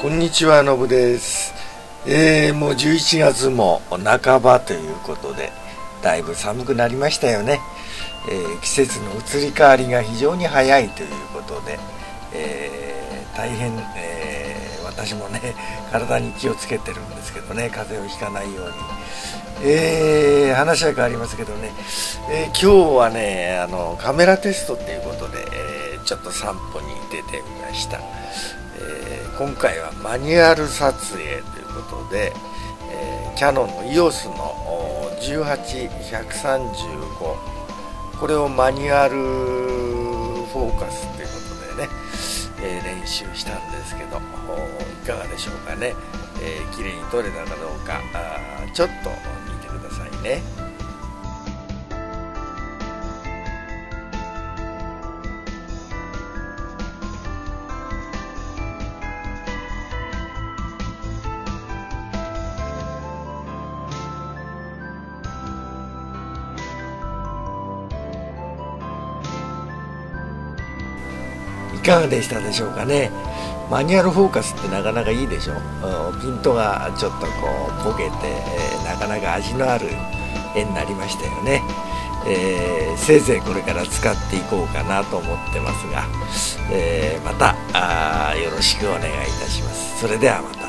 こんにちは、のぶです。もう11月も半ばということで、だいぶ寒くなりましたよね。季節の移り変わりが非常に早いということで、大変、私もね体に気をつけてるんですけどね、風邪をひかないように。話は変わりますけどね、今日はねカメラテストということで、ちょっと散歩に出てみました。今回はマニュアル撮影ということで、キヤノンの EOS の18135、これをマニュアルフォーカスということでね、練習したんですけど、いかがでしょうかね。綺麗に撮れたかどうか、ちょっと見てくださいね。いかがでしたでしょうかね。マニュアルフォーカスってなかなかいいでしょ。ピントがちょっとこう焦げて、なかなか味のある絵になりましたよね。せいぜいこれから使っていこうかなと思ってますが、またよろしくお願いいたします。それではまた。